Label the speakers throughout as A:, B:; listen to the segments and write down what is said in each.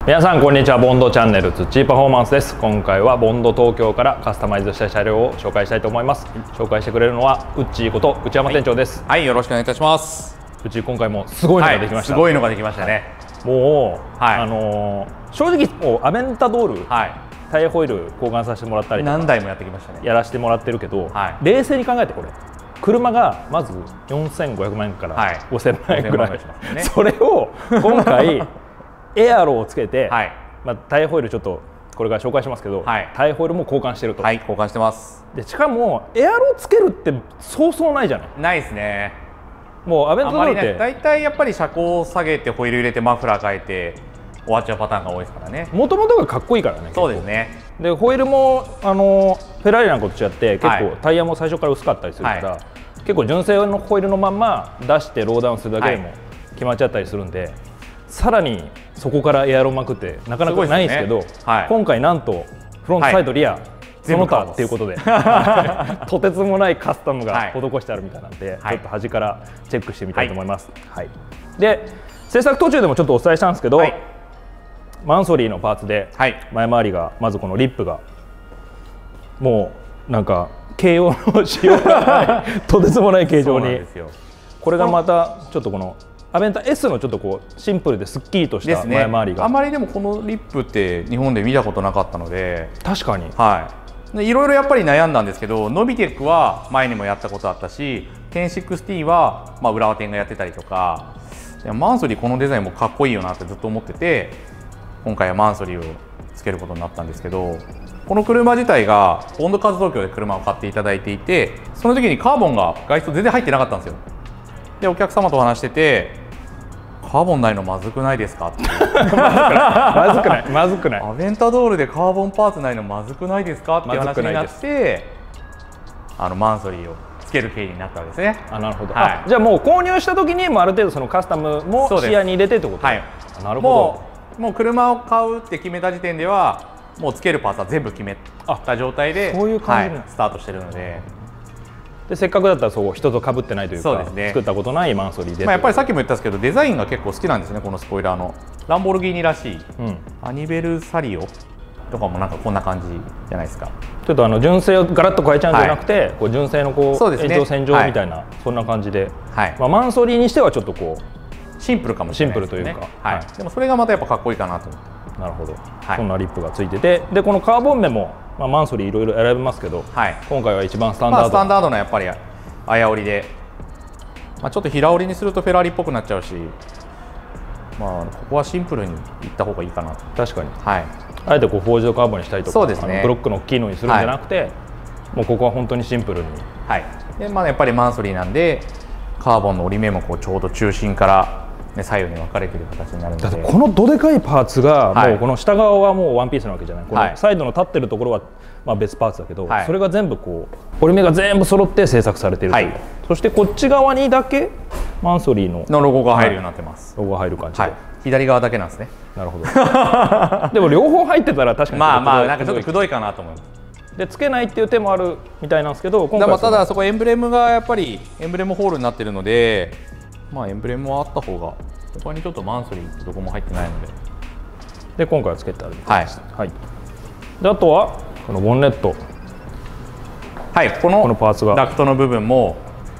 A: 皆さんこんにちは。ボンドチャンネル土パフォーマンスです。今回はボンド東京からカスタマイズした車両を紹介したいと思います。紹介してくれるのはウッチーこと内山店長です。
B: はい、よろしくお願いいたします。
A: うち今回もすごいのができました。
B: すごいのができましたね。
A: もう、正直もうアベンタドール、タイヤホイール交換させてもらったりとか
B: 何台もやってきましたね。
A: やらせてもらってるけど、冷静に考えてこれ車がまず4500万円から5000万円くらい、それを今回エアロをつけて、タイヤホイールちょっとこれから紹介しますけど、タイヤホイールも交換してると。
B: 交換してます。
A: でしかもエアロつけるってそうそうないじゃない。
B: ないですね。
A: もうアベントドールって
B: 大体やっぱり車高を下げてホイール入れてマフラー変えて終わっちゃうパターンが多いですからね。
A: もともとがかっこいいからね。
B: そうですね。
A: でホイールもフェラーリなんかと違って結構タイヤも最初から薄かったりするから、結構純正のホイールのまんま出してローダウンするだけでも決まっちゃったりするんで、さらにそこからエアロ巻くってなかなかないんですけど、今回なんとフロントサイドリアその他っていうことでとてつもないカスタムが施してあるみたいなんで、ちょっと端からチェックしてみたいと思います。で制作途中でもちょっとお伝えしたんですけど、マンソリーのパーツで前回りがまずこのリップがもうなんか形容のしようがないとてつもない形状に、これがまたちょっとこのアベンタ S のちょっとこうシンプルですっきりとした前回りが、
B: あまりでもこのリップって日本で見たことなかったので、
A: 確かに
B: いろいろやっぱり悩んだんですけど、ノビテックは前にもやったことあったし、1060は浦和店がやってたりとか、マンソリーこのデザインもかっこいいよなってずっと思ってて、今回はマンソリーをつけることになったんですけど、この車自体がボンドカーズ東京で車を買っていただいていて、その時にカーボンが外装全然入ってなかったんですよ。でお客様と話してて、カーボンないのまずくないですかって
A: まずくない
B: アベンタドールでカーボンパーツないのまずくないですかっていう話になって、マンソリーをつける経緯になったんですね。
A: なるほど。じゃあもう購入した時にもある程度そのカスタムも視野に入れてってこと。なるほ
B: ど。もう車を買うって決めた時点ではもうつけるパーツは全部決めた状態で
A: そういう感じ
B: スタートしてるので。
A: でせっかくだったらそう人と被ってないというか、作ったことないマンソリーで、
B: やっぱりさっきも言ったんですけど、デザインが結構好きなんですね。このスポイラーのランボルギーニらしい、アニベルサリオとかもなんかこんな感じじゃないですか。
A: ちょっと純正をガラッと変えちゃうんじゃなくて、こう純正のこう延長線上みたいな、そんな感じで、マンソリーにしてはちょっとこう
B: シンプルかもしれないですね。
A: シンプルというか、
B: でもそれがまたやっぱかっこいいかなと思って。
A: なるほど。そんなリップがついてて、でこのカーボン面もマンソリーいろいろ選べますけど、今回は一番スタンダード、
B: スタンダードなやっぱり綾織で、ちょっと平織りにするとフェラーリっぽくなっちゃうし、ここはシンプルにいった方がいいかなと。
A: 確かに、あえてこうフォージドカーボンにしたりとか、ブロックの大きいのにするんじゃなくて、もうここは本当にシンプルに。
B: でやっぱりマンソリーなんでカーボンの折り目もこうちょうど中心から左右に分かれている形になるので、
A: だってこのどでかいパーツがもうこの下側はもうワンピースなわけじゃない、このサイドの立ってるところは別パーツだけど、それが全部こう折り目が全部揃って製作されているという、そしてこっち側にだけマンソリーの
B: ロゴが入るようになってます。
A: ロゴが入る感じで、
B: 左側だけなんですね。
A: なるほど。でも両方入ってたら確かに
B: なんかちょっとくどいかなと思います。
A: でつけないっていう手もあるみたいなんですけど、
B: 今回ただそこエンブレムがやっぱりエンブレムホールになってるので、エンブレムはあった方が、他にちょっとマンソリーってどこも入ってないの
A: で今回はつけてあるみたいです。であとはこのボンネット、このパーツが
B: ダクトの部分も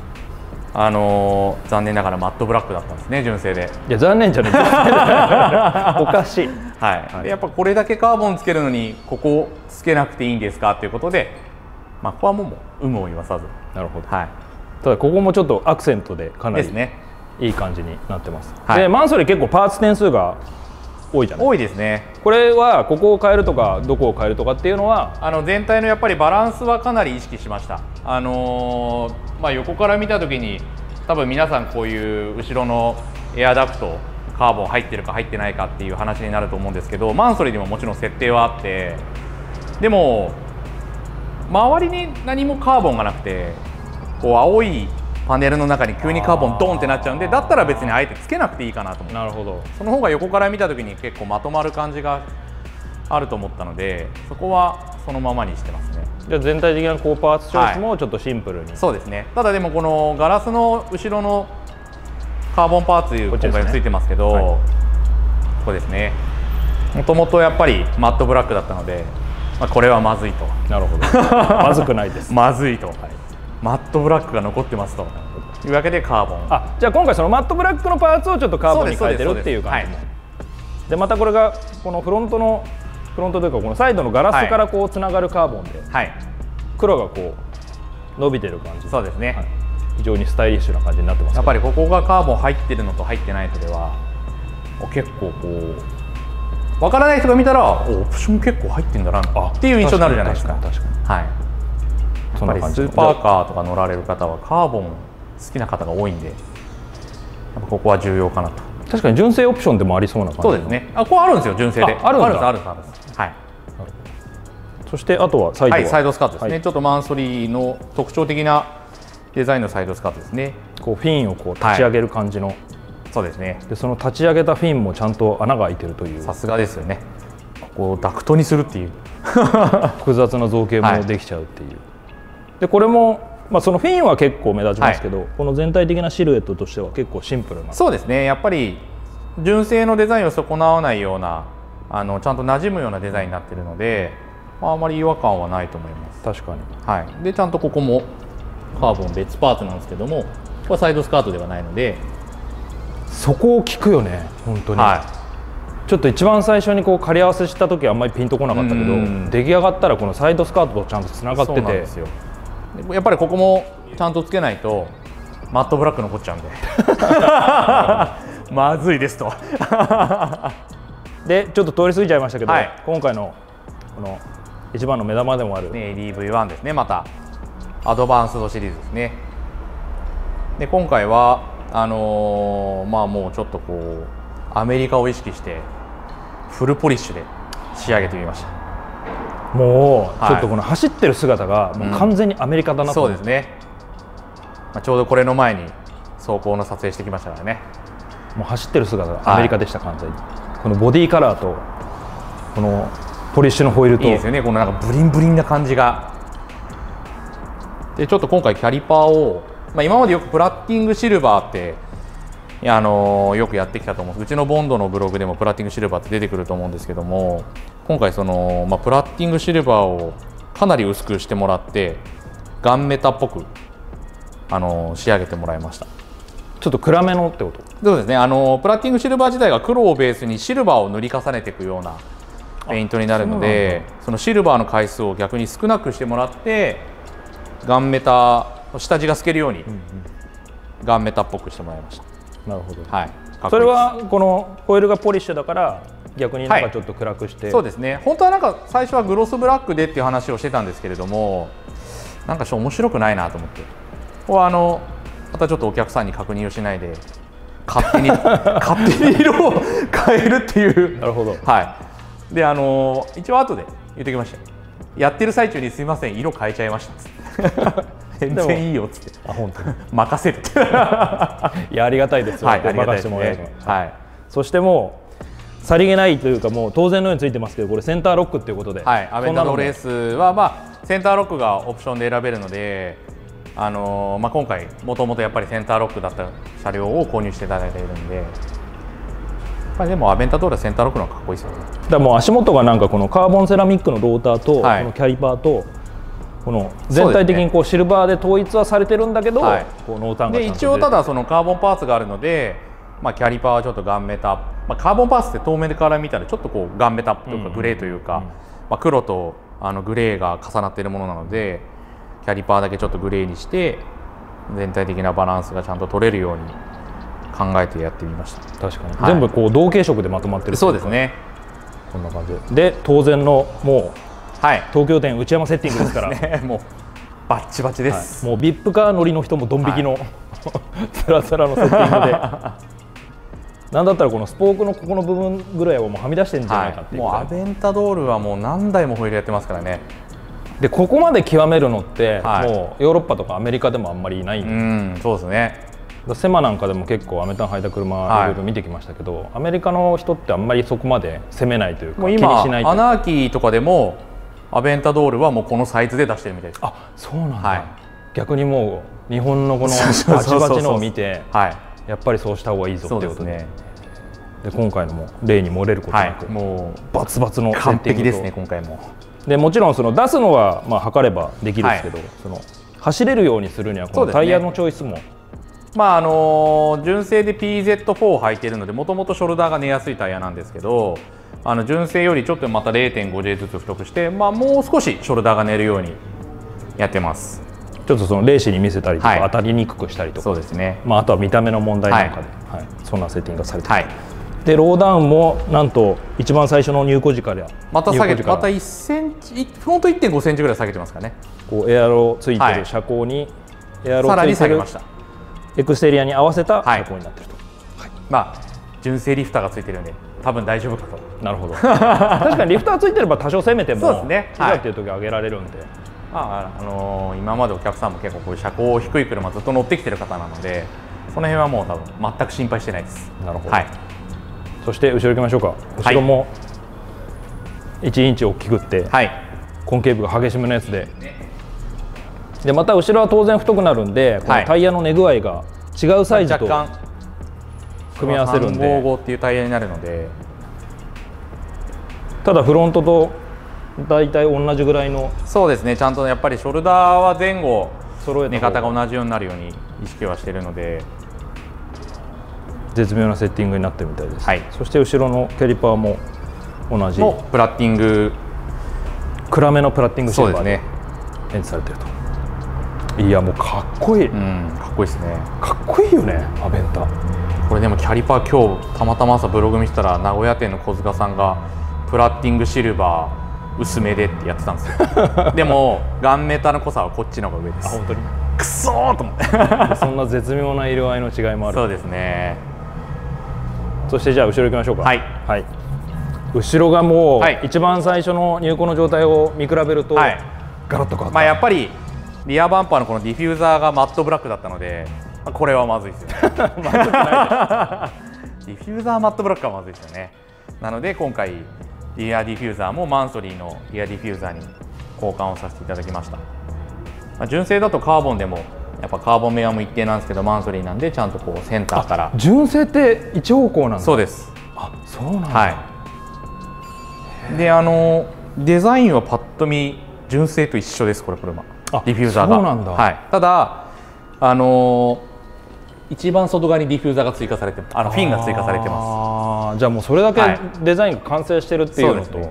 B: 残念ながらマットブラックだったんですね、純正で。
A: いや残念じゃないおかしい。
B: でやっぱこれだけカーボンつけるのにここつけなくていいんですかっていうことで、ここはもう有無を言わさず。
A: なるほど。ただここもちょっとアクセントでかなりいい感じになってます。でマンソリー結構パーツ点数が多いじゃない。
B: 多いですね。
A: これはここを変えるとかどこを変えるとかっていうのは
B: 全体のやっぱりバランスはかなり意識しました。横から見た時に多分皆さんこういう後ろのエアダクトカーボン入ってるか入ってないかっていう話になると思うんですけど、マンソリーにももちろん設定はあって、でも周りに何もカーボンがなくて、こう青いパネルの中に急にカーボンドンってなっちゃうんで、だったら別にあえてつけなくていいかなと思って。
A: なるほど。
B: その方が横から見た時に結構まとまる感じがあると思ったので、そこはそのままにしてますね。
A: じゃあ全体的なこうパーツチョイスもちょっとシンプルに、
B: そうですね。ただでもこのガラスの後ろのカーボンパーツ今回ついてますけど、ここですね。 もともとやっぱりマットブラックだったので、これはまずいと。
A: なるほど。まずくないです。
B: まずいと、マットブラックが残ってますというわけでカーボン。
A: じゃあ今回そのマットブラックのパーツをちょっとカーボンに変えてるっていう感じも。でまたこれがこのフロントというかこのサイドのガラスからこうつながるカーボンで、黒がこう伸びてる感じ。
B: そうですね、
A: 非常にスタイリッシュな感じになってます。
B: やっぱりここがカーボン入ってるのと入ってないのでは結構こう分からない人が見たらオプション結構入ってんだなっていう印象になるじゃないですか。確かにやっぱりスーパーカーとか乗られる方はカーボン好きな方が多いんで、やっぱここは重要かなと。
A: 確かに純正オプションでもありそうな感じ。
B: そうですね。ここあるんですよ、純正で。
A: あるんだ。
B: あるんです。はい。
A: そしてあとはサイドは、
B: サイドスカートですね。ちょっとマンソリーの特徴的なデザインのサイドスカートですね。
A: こうフィンをこう立ち上げる感じの。
B: そうですね。
A: でその立ち上げたフィンもちゃんと穴が開いてるという。
B: さすがですよね。ここをダクトにするっていう
A: 複雑な造形もできちゃうっていう。でこれもそのフィンは結構目立ちますけど、この全体的なシルエットとしては結構シンプルな。
B: そうですね。やっぱり純正のデザインを損なわないようなちゃんと馴染むようなデザインになっているので、あまり違和感はないと思います。
A: 確かに。
B: でちゃんとここもカーボン別パーツなんですけども、これはサイドスカートではないので、
A: そこを聞くよね本当に。ちょっと一番最初にこう仮合わせした時はあんまりピンとこなかったけど、出来上がったらこのサイドスカートとちゃんとつながってて、
B: やっぱりここもちゃんとつけないとマットブラック残っちゃうんでまずいですと
A: でちょっと通り過ぎちゃいましたけど、今回のこの一番の目玉でもある
B: ADV1 ですね。またアドバンスドシリーズですね。で今回はもうちょっとこうアメリカを意識してフルポリッシュで仕上げてみました。
A: もうちょっとこの走ってる姿がもう完全にアメリカだなと思って、
B: そうですね。ちょうどこれの前に走行の撮影してきましたからね。
A: もう走ってる姿がアメリカでした、完全に。このボディカラーとこのポリッシュのホイールと
B: いいですよね。このなんかブリンブリンな感じが。でちょっと今回キャリパーを、今までよくプラッティングシルバーってよくやってきたと思うんです。うちのボンドのブログでもプラッティングシルバーって出てくると思うんですけども、今回その、プラッティングシルバーをかなり薄くしてもらってガンメタっぽく仕上げてもらいました。
A: ちょっと暗めのってこと？
B: そうですね。プラッティングシルバー自体が黒をベースにシルバーを塗り重ねていくようなペイントになるので、そのシルバーの回数を逆に少なくしてもらってガンメタ下地が透けるようにガンメタっぽくしてもらいました。
A: なるほど。
B: そ
A: れはこのホイールがポリッシュだから逆になんかちょっと暗くして、
B: そうですね。本当はなんか最初はグロスブラックでっていう話をしてたんですけれども、なんか面白くないなと思って、ここはまたちょっとお客さんに確認をしないで勝手に色を変えるっていう。
A: なるほど。
B: で一応後で言ってきました。やってる最中にすいません色変えちゃいましたっつって全然いいよっつって、
A: 本当に
B: 任せるって
A: いやありがたいですよ。任せてもらいます。そしてもうさりげないというか、もう当然のようについてますけど、これセンターロックっていうことで、
B: アベンタドレースはセンターロックがオプションで選べるので、今回もともとやっぱりセンターロックだった車両を購入していただいているんで、でもアベンタドールはセンターロックの方がかっこいいですよね。
A: だからもう足元がなんかこのカーボンセラミックのローターとこのキャリパーとこの全体的にこうシルバーで統一はされてるんだけど、こう濃淡が
B: で一応ただそのカーボンパーツがあるので、キャリパーはちょっとガンメタ、カーボンパーツって遠目から見たらちょっとこうガンメタとかグレーというか、黒とグレーが重なっているものなので、キャリパーだけちょっとグレーにして全体的なバランスがちゃんと取れるように考えてやってみました。
A: 確かに、全部こう同系色でまとまってる。
B: そうですね。
A: こんな感じで当然のもう、東京店内山セッティングですから
B: もうバッチバチです。
A: もうビップカー乗りの人もドン引きのつらつらのセッティングでなんだったらこのスポークのここの部分ぐらいはもうはみ出してるんじゃないかっていう。
B: もうアベンタドールはもう何台もホイールやってますからね。
A: でここまで極めるのって、もうヨーロッパとかアメリカでもあんまりいないんで。
B: そうですね。
A: セマなんかでも結構アメタン履いた車いろいろ見てきましたけど、アメリカの人ってあんまりそこまで攻めないというか、気にしないというか。
B: アナーキーとかでもアベンタドールはもうこのサイズで出してるみたいです。
A: あ、そうなんだ。逆にもう日本のこのバチバチのを見て、やっぱりそうした方がいいぞっていうことで。 で今回のも例に漏れることなく、
B: はい、もう
A: バツバツのセッ
B: 完
A: ティングと
B: 璧ですね今回も。
A: でもちろんその出すのはまあ測ればできるんですけど、その走れるようにするにはこのタイヤのチョイスも、
B: まあ純正で PZ4 を履いているのでもともとショルダーが寝やすいタイヤなんですけど、純正よりちょっとまた 0.5J ずつ太くして、まあ、もう少しショルダーが寝るようにやってます。
A: ちょっとそのレーシーに見せたりとか、
B: はい、
A: 当たりにくくしたりとか、
B: そうですね、
A: まあ、あとは見た目の問題なんかで、はいはい、そんなセッティングがされている、
B: はい、
A: でローダウンもなんと一番最初の入庫時から
B: また下げて、また1センチ、フロント 1.5 センチぐらい下げてますかね。
A: こうエアロついてる車高に、エアロ
B: さらに
A: ついてる
B: 下げました。
A: エクステリアに合わせた車高になっていると、
B: はい、まあ純正リフターがついてるんで多分大丈夫かと。
A: なるほど確かにリフターついてれば多少攻めても
B: そうですね、
A: いざっていう時は上げられるんで、
B: まあ今までお客さんも結構こういう車高低い車ずっと乗ってきてる方なので、その辺はもう多分全く心配してないです。
A: なるほど、
B: はい、
A: そして後ろ行きましょうか。後ろも1インチ大きくって、はい、コンケーブが激しめのやつで、また後ろは当然太くなるんで、このタイヤの根具合が違うサイズと組み合わせるんで、
B: 355っていうタイヤになるので、
A: ただフロントと大体同じぐらいの、
B: そうですね、ちゃんとやっぱりショルダーは前後寝方が同じようになるように意識はしているので、
A: 絶妙なセッティングになってるみたいです、
B: はい、
A: そして後ろのキャリパーも同じ
B: プラッティング、
A: 暗めのプラッティングシェーバーで演示されてると。いやもうかっこいい、
B: かっこいいですね。
A: かっこいいよねアベンタ。
B: これでもキャリパー今日たまたま朝ブログ見てたら名古屋店の小塚さんがプラッティングシルバー薄めでってやってたんですよでもガンメタの濃さはこっちの方が上です。
A: あ、本当に
B: くそーと思って
A: そんな絶妙な色合いの違いもある。
B: そうですね。
A: そしてじゃあ後ろ行きましょうか。
B: はい、
A: はい、後ろがもう、
B: はい、
A: 一番最初の入庫の状態を見比べると、はい、ガラッと変わった。
B: まあやっぱりリアバンパーのこのディフューザーがマットブラックだったので、これはまずいですよねディフューザーマットブラックはまずいですよね。なので今回リアディフューザーもマンソリーのリアディフューザーに交換をさせていただきました。まあ、純正だとカーボンでもやっぱカーボン面も一定なんですけど、マンソリーなんでちゃんとこうセンターから。
A: 純正って一方向なんだ。
B: そうです。
A: あ、そうなんだ。
B: はい、でデザインはパッと見純正と一緒です。これ車ディフューザーが。
A: そうなんだ。
B: はい、ただ一番外側にディフューザーが追加されて、フィンが追加されてます。
A: じゃあもうそれだけデザインが完成してるっていうのと、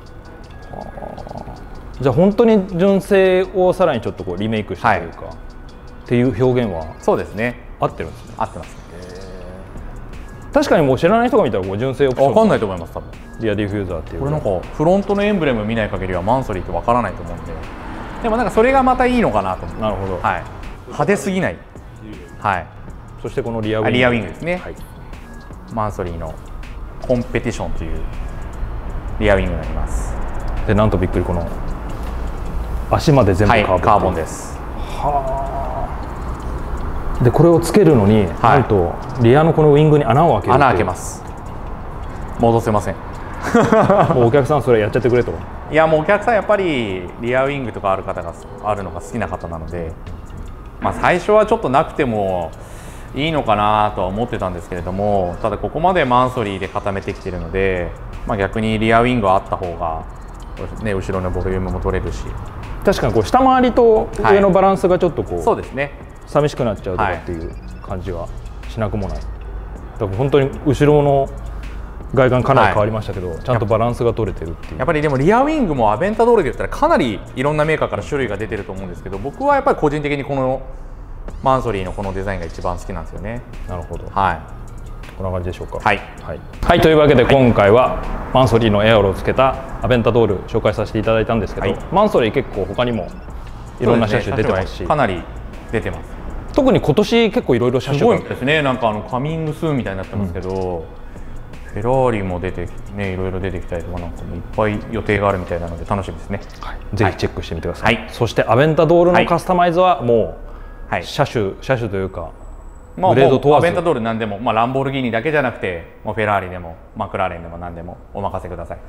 A: じゃあ本当に純正をさらにちょっとこうリメイクしたというか、っていう表現は
B: そうですね、
A: 合ってるんですね。
B: 合ってます。
A: 確かにもう知らない人が見たらこう純正オプション
B: 分かんないと思います。多分
A: リアディフューザーっていう、
B: これなんかフロントのエンブレム見ない限りはマンソリーって分からないと思うんで、でもなんかそれがまたいいのかなと思って。
A: なるほど。
B: はい、派手すぎない。はい。
A: そしてこのリアウィング、
B: リアウィングですね、
A: はい、
B: マンソリーのコンペティションというリアウィングになります。
A: でなんとびっくり、この足まで全部カーボン、
B: はい、カーボンです。
A: はあ。でこれをつけるのに、なんとリアのこのウィングに穴を開ける。
B: 穴開けます。戻せません
A: もうお客さんそれやっちゃってくれと。
B: いやもうお客さんやっぱりリアウィングとかある方があるのが好きな方なので、まあ最初はちょっとなくてもいいのかなとは思ってたんですけれども、ただここまでマンソリーで固めてきているので、まあ、逆にリアウィングはあった方が、ね、後ろのボリュームも取れるし、
A: 確かにこう下回りと上のバランスがちょっとこう、
B: そうですね、
A: 寂しくなっちゃうとかっていう感じはしなくもない。だから本当に後ろの外観かなり変わりましたけど、ちゃんとバランスが取れてるっていう。
B: やっぱりでもリアウィングもアベンタドールで言ったらかなりいろんなメーカーから種類が出てると思うんですけど、僕はやっぱり個人的にこのマンソリーのこのデザインが一番好きなんですよね。
A: なるほど。
B: はい。
A: こんな感じでしょうか。
B: はい。
A: はい。はい、というわけで今回はマンソリーのエアロをつけたアベンタドール紹介させていただいたんですけど、はい、マンソリー結構他にもいろんな車種出てますし、
B: かなり出てます。
A: 特に今年結構いろいろ車種が
B: すごいですね。なんかカミングスーンみたいになってますけど、フェラーリも出てね、いろいろ出てきたりとかなんかもいっぱい予定があるみたいなので楽しみですね。
A: はい、ぜひチェックしてみてください。
B: はい、
A: そしてアベンタドールのカスタマイズはもう、
B: はい、
A: 車種というか、
B: まあ、グレード問わずアベンタドールなんでも、まあ、ランボルギーニだけじゃなくてもうフェラーリでもマクラーレンでも何でもお任せください。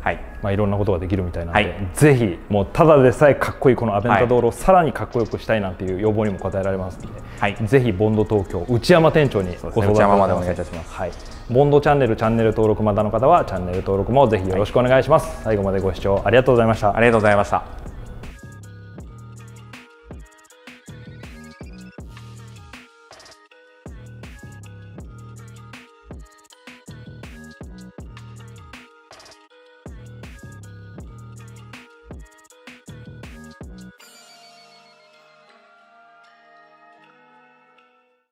B: はい、
A: いろんなことができるみたいなので、
B: はい、
A: ぜひもうただでさえかっこいいこのアベンタドールをさらにかっこよくしたいなんていう要望にも応えられますので、はい、ぜひボンド東京内山店長にご相談
B: 内山までお願いいたします。
A: はい、ボンドチャンネル登録まだの方はチャンネル登録もぜひよろしくお願いします。最後までご視聴ありがとうございました。
B: ありがとうございました。